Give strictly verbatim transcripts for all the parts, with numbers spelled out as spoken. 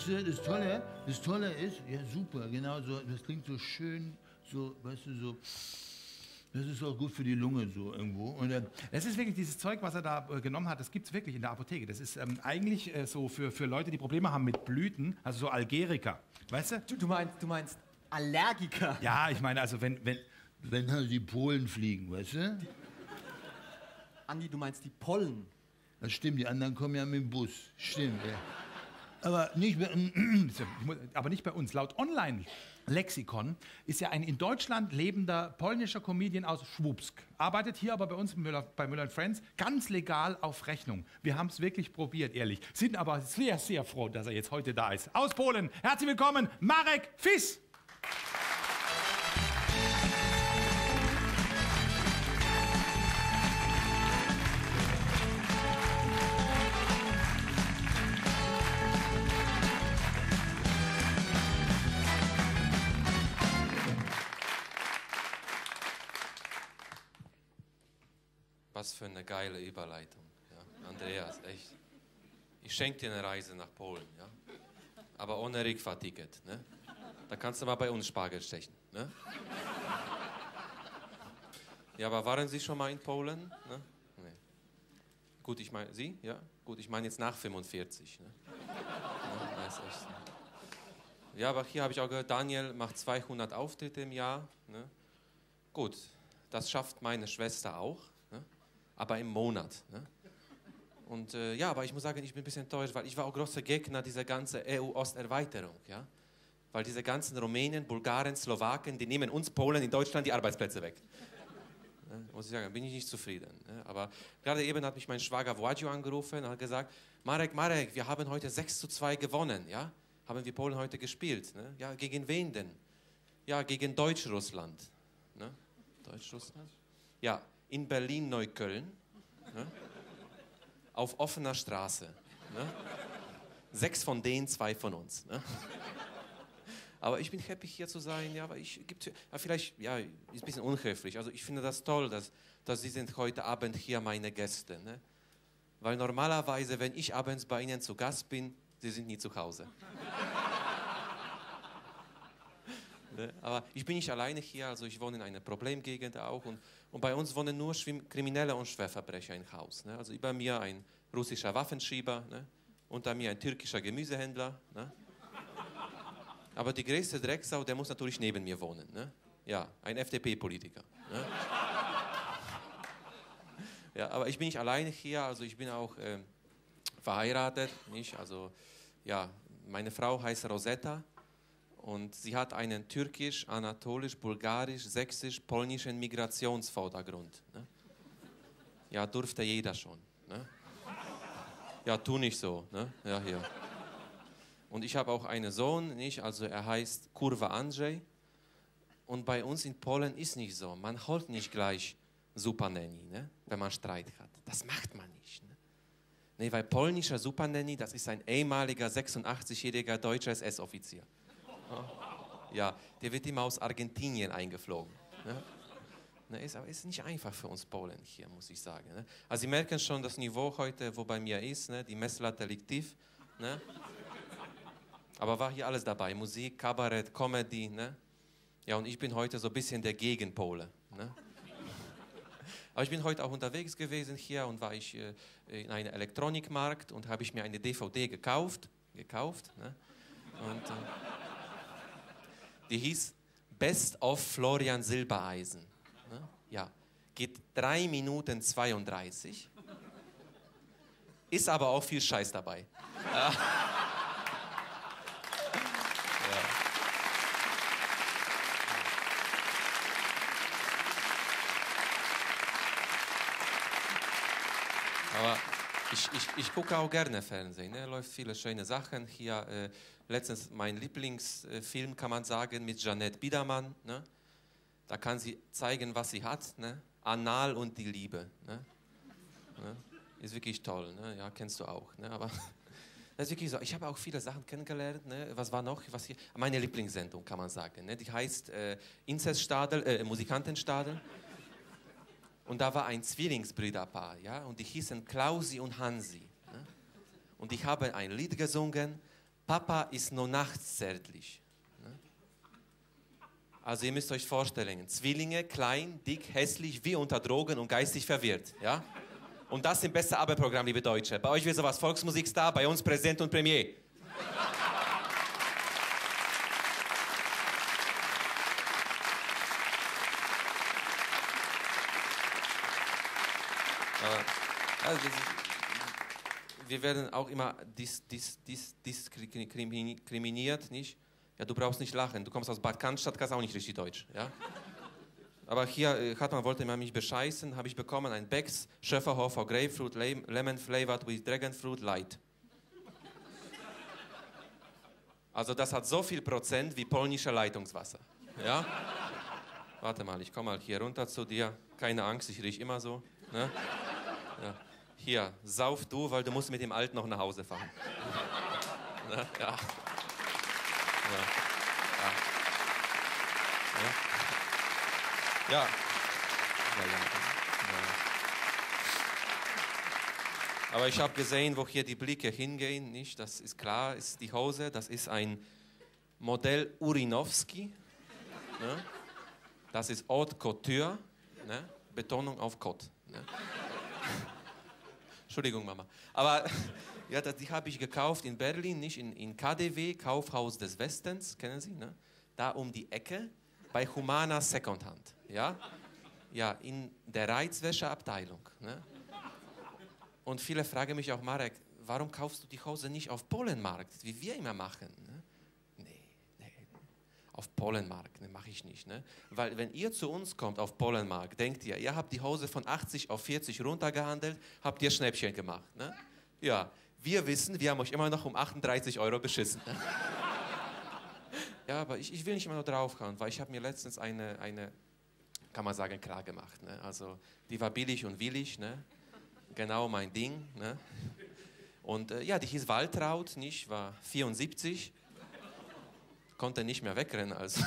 weißt du, das Tolle, das Tolle ist, ja super, genau so, das klingt so schön, so, weißt du, so, das ist auch gut für die Lunge so irgendwo. Und, äh, Das ist wirklich dieses Zeug, was er da äh, genommen hat, das gibt es wirklich in der Apotheke. Das ist ähm, eigentlich äh, so für, für Leute, die Probleme haben mit Blüten, also so Algerika, weißt du? Du, du, meinst, du meinst Allergiker? Ja, ich meine, also wenn, wenn, wenn halt die Polen fliegen, weißt du? Andi, du meinst die Pollen? Das stimmt, die anderen kommen ja mit dem Bus, stimmt, ja. Aber nicht, bei, aber nicht bei uns. Laut Online-Lexikon ist ja ein in Deutschland lebender polnischer Comedian aus Schwupsk. Arbeitet hier aber bei uns Müller, bei Müller und Friends ganz legal auf Rechnung. Wir haben es wirklich probiert, ehrlich. Sind aber sehr, sehr froh, dass er jetzt heute da ist. Aus Polen, herzlich willkommen, Marek Fiss! Was für eine geile Überleitung, ja. Andreas, echt. Ich schenke dir eine Reise nach Polen, ja. Aber ohne Rückfahrticket, ne? Da kannst du mal bei uns Spargel stechen, ne? Ja, aber waren Sie schon mal in Polen? Ne? Nee. Gut, ich meine, Sie? Ja? Gut, ich meine jetzt nach fünfundvierzig, ne? Ja, das ist echt. Ja, aber hier habe ich auch gehört, Daniel macht zweihundert Auftritte im Jahr, ne? Gut, das schafft meine Schwester auch. Aber im Monat. Ne? Und äh, ja, aber ich muss sagen, ich bin ein bisschen enttäuscht, weil ich war auch großer Gegner dieser ganzen E U-Osterweiterung. Ja? Weil diese ganzen Rumänen, Bulgaren, Slowaken, die nehmen uns Polen in Deutschland die Arbeitsplätze weg. Ne? Muss ich sagen, bin ich nicht zufrieden. Ne? Aber gerade eben hat mich mein Schwager Władysław angerufen und hat gesagt, Marek, Marek, wir haben heute sechs zu zwei gewonnen. Ja? Haben wir Polen heute gespielt. Ne? Ja, gegen wen denn? Ja, gegen Deutschrussland. Ne? Deutschrussland? Ja. In Berlin-Neukölln, ne? Auf offener Straße. Ne? Sechs von denen, zwei von uns. Ne? Aber ich bin happy, hier zu sein. Ja, aber ich, gibt, ja, vielleicht, ja, ist ein bisschen unhöflich. Also ich finde das toll, dass, dass Sie sind heute Abend hier meine Gäste. Ne? Weil normalerweise, wenn ich abends bei Ihnen zu Gast bin, Sie sind nie zu Hause. Ne? Aber ich bin nicht alleine hier, also ich wohne in einer Problemgegend auch und, und bei uns wohnen nur Schwimm Kriminelle und Schwerverbrecher im Haus. Ne? Also über mir ein russischer Waffenschieber, ne? Unter mir ein türkischer Gemüsehändler. Ne? Aber die größte Drecksau, der muss natürlich neben mir wohnen. Ne? Ja, ein F D P-Politiker. Ne? Ja, aber ich bin nicht alleine hier, also ich bin auch äh, verheiratet, nicht? Also ja, meine Frau heißt Rosetta. Und sie hat einen türkisch, anatolisch, bulgarisch, sächsisch, polnischen Migrationsvordergrund. Ne? Ja, durfte jeder schon. Ne? Ja, tu nicht so. Ne? Ja, hier. Und ich habe auch einen Sohn, nicht? Also er heißt Kurwa Andrzej. Und bei uns in Polen ist nicht so. Man holt nicht gleich Supernanny, ne? Wenn man Streit hat. Das macht man nicht. Ne? Nee, weil polnischer Supernanny, das ist ein ehemaliger sechsundachtzigjähriger deutscher S S-Offizier. Ja, der wird immer aus Argentinien eingeflogen. Ne? Ne, ist, aber ist nicht einfach für uns Polen hier, muss ich sagen. Ne? Also Sie merken schon das Niveau heute, wo bei mir ist, ne? Die Messlatte liegt tief. Ne? Aber war hier alles dabei, Musik, Kabarett, Comedy. Ne? Ja, und ich bin heute so ein bisschen der Gegenpole. Ne? Aber ich bin heute auch unterwegs gewesen hier und war ich äh, in einem Elektronikmarkt und habe ich mir eine D V D gekauft. gekauft ne? Und... Äh, Die hieß Best of Florian Silbereisen. Ne? Ja, geht drei Minuten zweiunddreißig. Ist aber auch viel Scheiß dabei. Ja. Ja. Aber ich, ich, ich gucke auch gerne Fernsehen. Ne? Läuft viele schöne Sachen. Hier äh, letztens mein Lieblingsfilm, kann man sagen, mit Jeanette Biedermann. Ne? Da kann sie zeigen, was sie hat. Ne? Anal und die Liebe. Ne? Ne? Ist wirklich toll. Ne? Ja, kennst du auch. Ne? Aber das ist wirklich so. Ich habe auch viele Sachen kennengelernt. Ne? Was war noch? Was hier? Meine Lieblingssendung, kann man sagen. Ne? Die heißt äh, Inzeststadel, äh, Musikantenstadel. Und da war ein Zwillingsbrüderpaar, ja, und die hießen Klausi und Hansi. Ne? Und die haben ein Lied gesungen, Papa ist nur nachts zärtlich. Ne? Also ihr müsst euch vorstellen, Zwillinge, klein, dick, hässlich, wie unter Drogen und geistig verwirrt. Ja? Und das im beste Abendprogramm, liebe Deutsche. Bei euch wird sowas Volksmusikstar, bei uns Präsident und Premier. Also, wir werden auch immer dis, dis, dis, diskriminiert, nicht? Ja, du brauchst nicht lachen, du kommst aus Bad Cannstatt, kannst auch nicht richtig Deutsch, ja? Aber hier, äh, Hartmann wollte immer mich bescheißen, habe ich bekommen ein Becks Schöfferhofer Grapefruit Lemon Flavored with Dragon Fruit Light. Also das hat so viel Prozent wie polnische Leitungswasser, ja? Warte mal, ich komme mal hier runter zu dir, keine Angst, ich rieche immer so, ne? Ja. Hier, sauf du, weil du musst mit dem Alten noch nach Hause fahren. Ne? Ja. Ja. Ja. Ja. Ja. Ja, ja. Ja. Aber ich habe gesehen, wo hier die Blicke hingehen, nicht? Das ist klar, ist die Hose, das ist ein Modell Urinowski. Ne? Das ist Haute Couture, ne? Betonung auf Cot. Ne? Entschuldigung, Mama. Aber ja, die habe ich gekauft in Berlin, nicht in, in K D W, Kaufhaus des Westens, kennen Sie, ne? Da um die Ecke, bei Humana Secondhand. Ja? Ja, in der Reizwäscheabteilung. Ne? Und viele fragen mich auch, Marek, warum kaufst du die Hose nicht auf Polenmarkt, wie wir immer machen? Ne? Nee, nee, auf Polenmarkt, ne, mache ich nicht. Ne? Weil wenn ihr zu uns kommt auf Polenmarkt, denkt ihr, ihr habt die Hose von achtzig auf vierzig runtergehandelt, habt ihr Schnäppchen gemacht. Ne? Ja, wir wissen, wir haben euch immer noch um achtunddreißig Euro beschissen. Ne? Ja, aber ich, ich will nicht immer nur draufhauen, weil ich habe mir letztens eine, eine, kann man sagen, klar gemacht. Ne? Also die war billig und willig, ne? Genau mein Ding. Ne? Und äh, ja, die hieß Waltraud, nicht, war vierundsiebzig, konnte nicht mehr wegrennen. Also.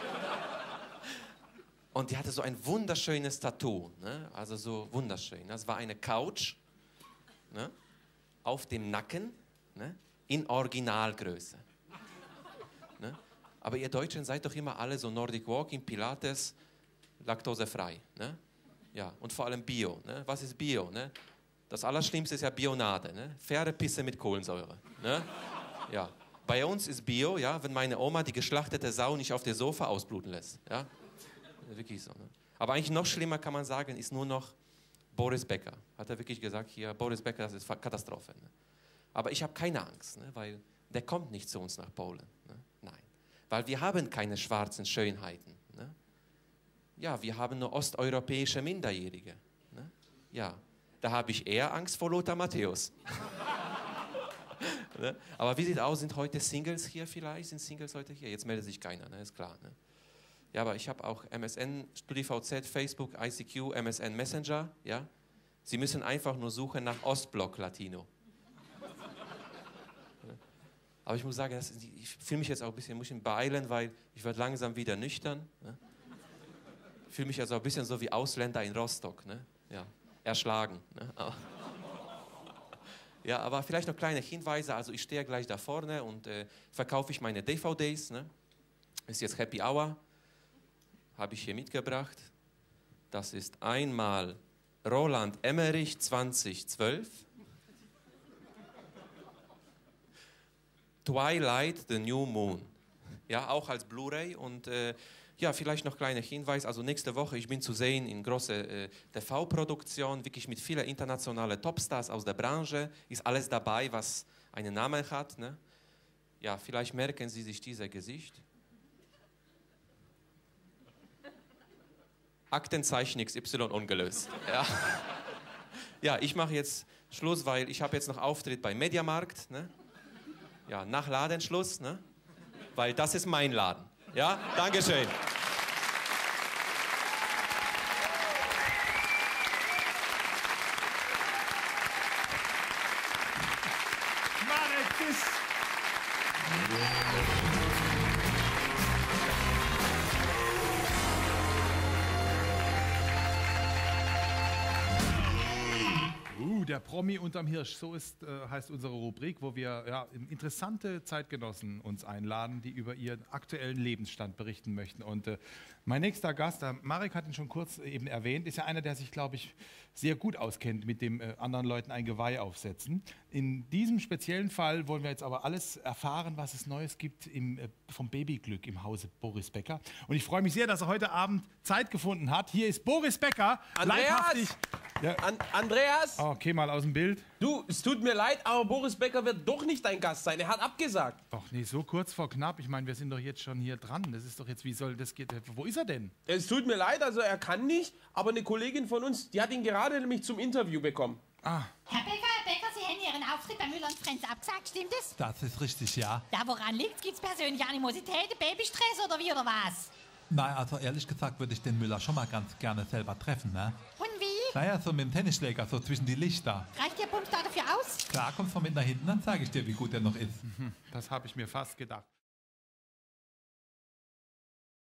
Und die hatte so ein wunderschönes Tattoo, ne? Also so wunderschön. Das war eine Couch, ne? Auf dem Nacken, ne? In Originalgröße. Ne? Aber ihr Deutschen seid doch immer alle so Nordic Walking, Pilates, laktosefrei. Ne? Ja, und vor allem Bio. Ne? Was ist Bio? Ne? Das Allerschlimmste ist ja Bionade. Ne? Pferdepisse mit Kohlensäure. Ne? Ja. Bei uns ist Bio, ja, wenn meine Oma die geschlachtete Sau nicht auf dem Sofa ausbluten lässt. Ja? Wirklich so. Ne? Aber eigentlich noch schlimmer kann man sagen, ist nur noch Boris Becker. Hat er wirklich gesagt, hier, Boris Becker, das ist Katastrophe. Ne? Aber ich habe keine Angst, ne? Weil der kommt nicht zu uns nach Polen. Ne? Nein. Weil wir haben keine schwarzen Schönheiten. Ne? Ja, wir haben nur osteuropäische Minderjährige. Ne? Ja, da habe ich eher Angst vor Lothar Matthäus. Ne? Aber wie sieht es aus, sind heute Singles hier vielleicht? Sind Singles heute hier? Jetzt meldet sich keiner, ne? Ist klar. Ne? Ja, aber ich habe auch M S N, StudiVZ, Facebook, I C Q, M S N Messenger. Ja? Sie müssen einfach nur suchen nach Ostblock Latino. Aber ich muss sagen, das, ich fühle mich jetzt auch ein bisschen, muss ich beeilen, weil ich werde langsam wieder nüchtern. Ne? Ich fühle mich also ein bisschen so wie Ausländer in Rostock. Ne? Ja, erschlagen. Ne? Aber ja, aber vielleicht noch kleine Hinweise. Also ich stehe gleich da vorne und äh, verkaufe ich meine D V Ds. Ne? Ist jetzt Happy Hour. Habe ich hier mitgebracht. Das ist einmal Roland Emmerich zweitausendzwölf. Twilight, the New Moon. Ja, auch als Blu-ray. Und äh, ja, vielleicht noch kleiner Hinweis. Also nächste Woche, ich bin zu sehen in große äh, T V-Produktion, wirklich mit vielen internationalen Topstars aus der Branche. Ist alles dabei, was einen Namen hat. Ne? Ja, vielleicht merken Sie sich dieses Gesicht. Aktenzeichen X Y ungelöst. Ja, ja, ich mache jetzt Schluss, weil ich habe jetzt noch Auftritt bei Mediamarkt. Ne? Ja, nach Ladenschluss, ne? Weil das ist mein Laden. Ja, Dankeschön. Marek, bis... Uh, Der Promi unterm Hirsch, so ist, äh, heißt unsere Rubrik, wo wir ja, interessante Zeitgenossen uns einladen, die über ihren aktuellen Lebensstand berichten möchten. Und äh, mein nächster Gast, der Marek hat ihn schon kurz eben erwähnt, ist ja einer, der sich, glaube ich, sehr gut auskennt mit dem äh, anderen Leuten ein Geweih aufsetzen. In diesem speziellen Fall wollen wir jetzt aber alles erfahren, was es Neues gibt im, äh, vom Babyglück im Hause Boris Becker. Und ich freue mich sehr, dass er heute Abend Zeit gefunden hat. Hier ist Boris Becker, leibhaftig. Andreas! Ja. An Andreas, Okay, mal aus dem Bild. du, es tut mir leid, aber Boris Becker wird doch nicht dein Gast sein. Er hat abgesagt. Ach nee, so kurz vor knapp. Ich meine, wir sind doch jetzt schon hier dran. Das ist doch jetzt, wie soll das gehen? Wo ist er denn? Es tut mir leid, also er kann nicht, aber eine Kollegin von uns, die hat ihn gerade nämlich zum Interview bekommen. Ah, Herr Becker, Herr Becker, Sie haben Ihren Auftritt bei Müller und Friends abgesagt, stimmt es? Das ist richtig, ja. Ja, woran liegt's? Gibt's persönliche Animositäten, Babystress oder wie oder was? Nein, also ehrlich gesagt würde ich den Müller schon mal ganz gerne selber treffen, ne? Und wie? Naja, so mit dem Tennisschläger, so zwischen die Lichter. Reicht Ihr Bums da dafür aus? Klar, kommst du von mit nach hinten, dann sage ich dir, wie gut er noch ist. das habe ich mir fast gedacht.